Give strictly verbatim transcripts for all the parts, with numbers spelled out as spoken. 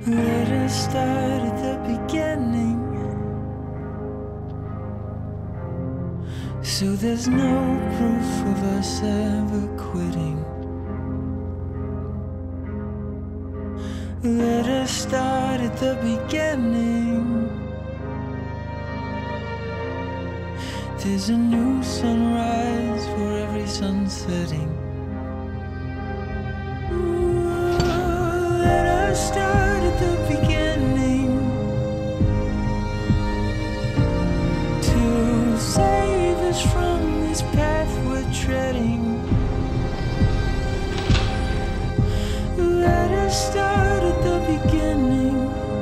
Let us start at the beginning, so there's no proof of us ever quitting. Let us start at the beginning. There's a new sunrise for every sun setting. Ooh, let us start at the beginning, to save us from this path we're treading. Let us start at the beginning.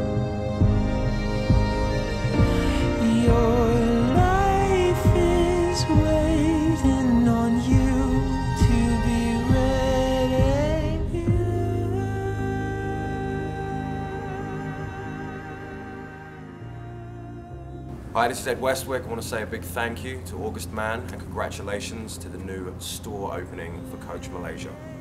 Your life is waiting on you to be ready. Hi, this is Ed Westwick. I want to say a big thank you to August Man and congratulations to the new store opening for Coach Malaysia.